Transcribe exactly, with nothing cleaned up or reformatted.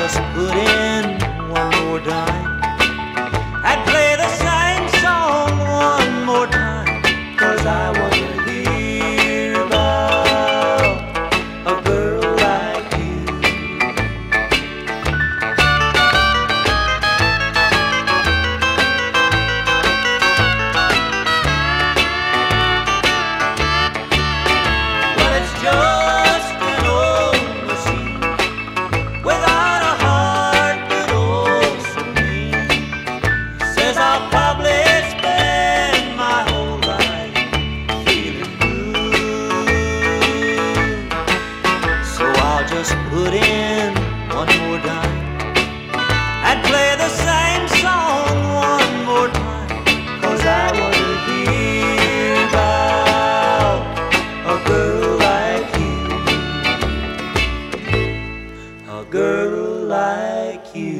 just put in one more dime and play the same song one more time, 'cause I wanna hear about a girl like you. Well, it's just an old machine without a heart, but oh so mean. Says I'll probably spend my whole life feeling blue. So I'll just put in one more dime and play the same song one more time, 'cause I wanna hear about a girl like you, a girl like you.